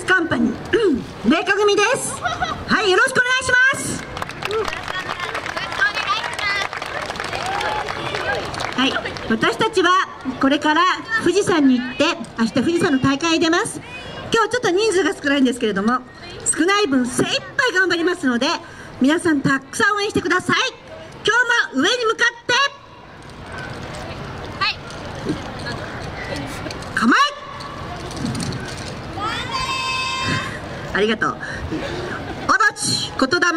カンパニー麗華組です。はい、よろしくお願いします。はい、私たちはこれから富士山に行って明日富士山の大会に出ます。今日ちょっと人数が少ないんですけれども、少ない分精一杯頑張りますので、皆さんたくさん応援してください。今日も上に向かってはい、構え。ありがとう。オロチ言霊。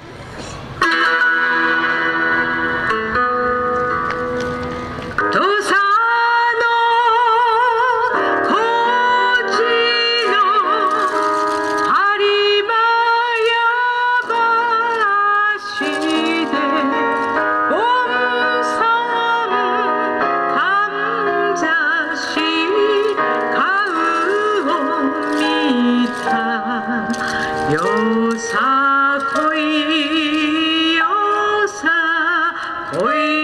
よさこいよさこい。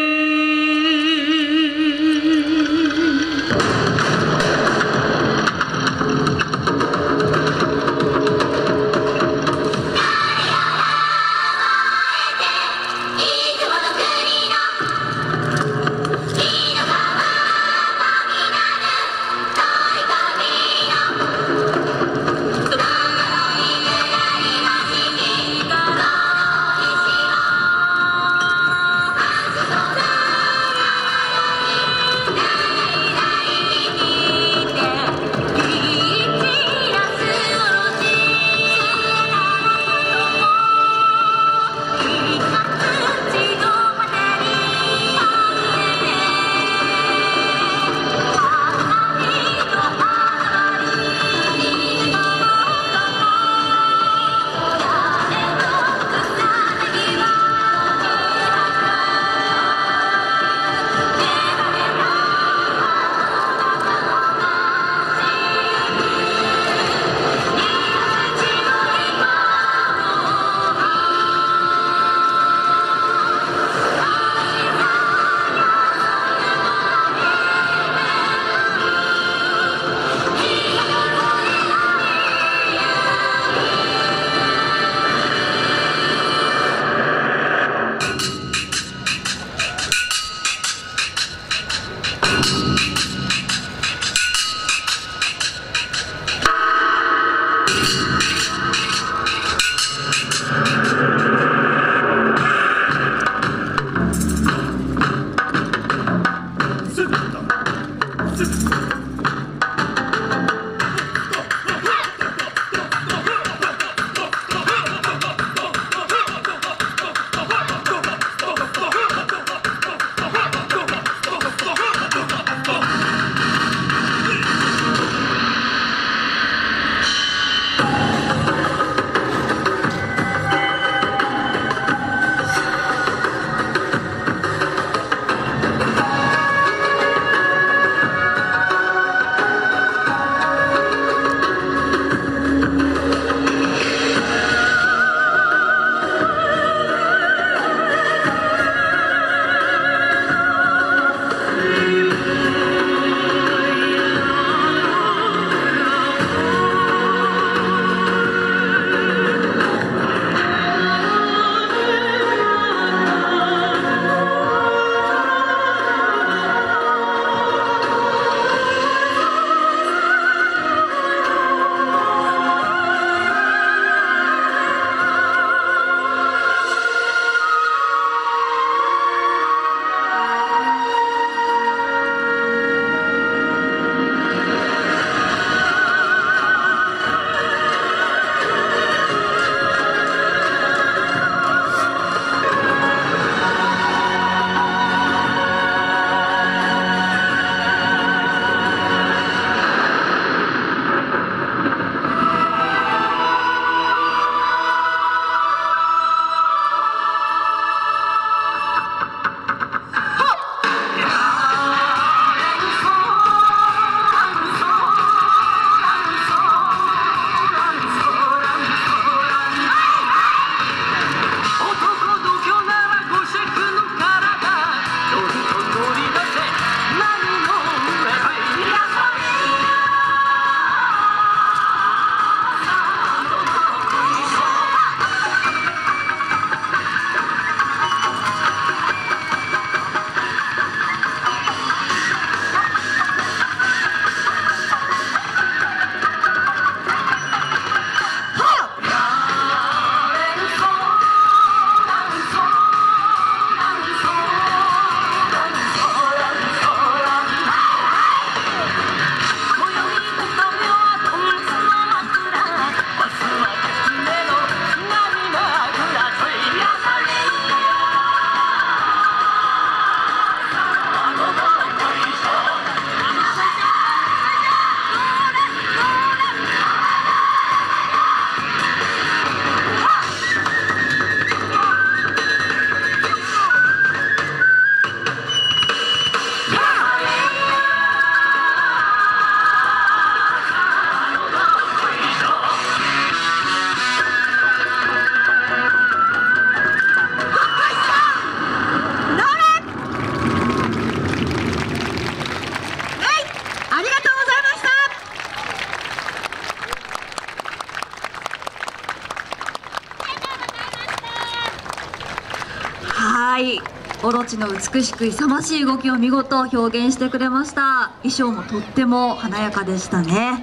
はい、オロチの美しく勇ましい動きを見事表現してくれました。衣装もとっても華やかでしたね。